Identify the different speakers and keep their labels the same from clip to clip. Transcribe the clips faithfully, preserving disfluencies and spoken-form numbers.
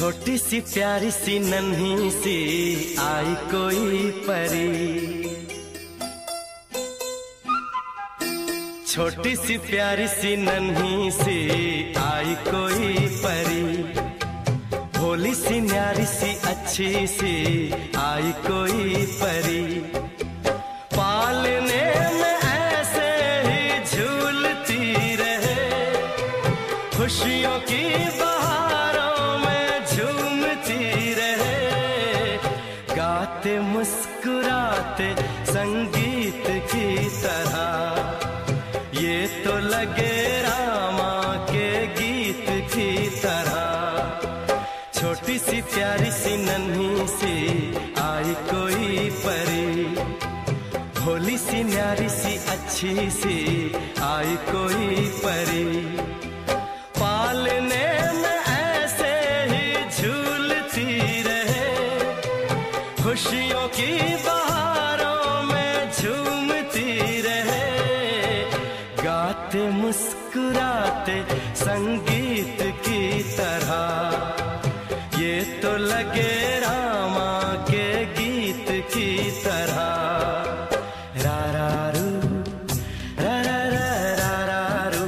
Speaker 1: छोटी सी प्यारी सी नन्ही सी आई कोई परी, छोटी सी प्यारी सी नन्ही सी आई कोई परी, भोली सी न्यारी सी अच्छी सी आई कोई परी। पालने में ऐसे ही झूलती रहे, खुशियों की बहारों में झूमती रहे, गाते मुस्कुराते संगीत की तरह, ये तो लगे रामा के गीत की तरह। छोटी सी प्यारी सी नन्ही सी आई कोई परी, भोली सी न्यारी सी अच्छी सी आई कोई परी। पालने में ऐसे ही झूलती रहे, खुशियों की बहारों में झूमती रहे, गाते मुस्कुराते संगीत की तरह, ये तो लगे रामा के गीत की तरह। रा रा रू, रा रा रा रा रा रू,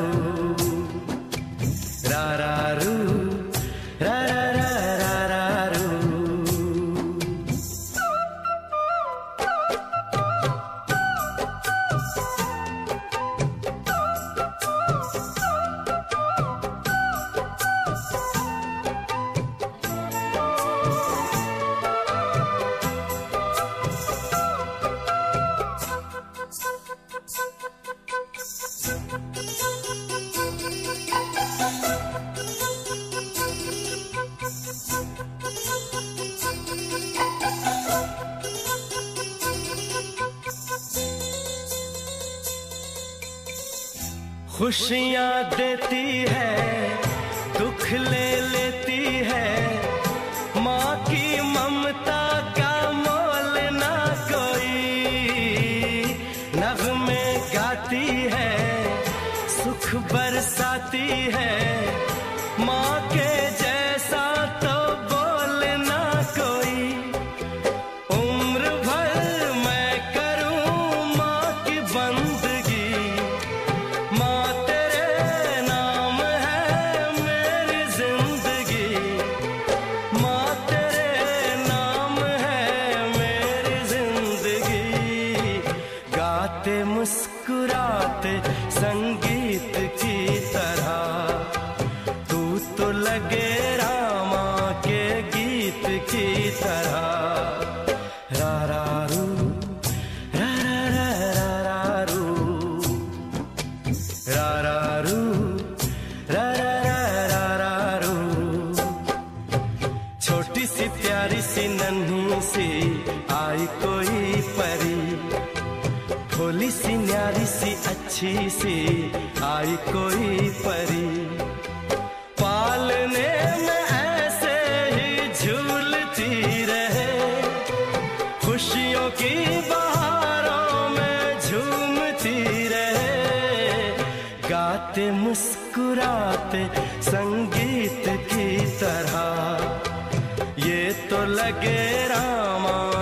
Speaker 1: रा रा रू, रा रा रा रा रा रू। खुशियाँ देती है, दुख ले लेती है, माँ की ममता का मोल ना कोई। नग़्मे गाती है, सुख बरसाती है, माँ के जैसा तो बोल ना कोई। उम्र भर मैं करूँ माँ की बंदगी, मुस्कुराते संगीत की तरह, तू तो लगे रामा के गीत की तरह। रा रा रू, रा रा रा रा रू, रा रा रू, रा रा रा रा रू। छोटी सी प्यारी सी नन्ही सी आई कोई परी, भोली सी न्यारी सी अच्छी सी आई कोई परी। पालने में ऐसे ही झूलती रहे, खुशियों की बहारों में झूमती रहे, गाते मुस्कुराते संगीत की तरह, ये तो लगे रामा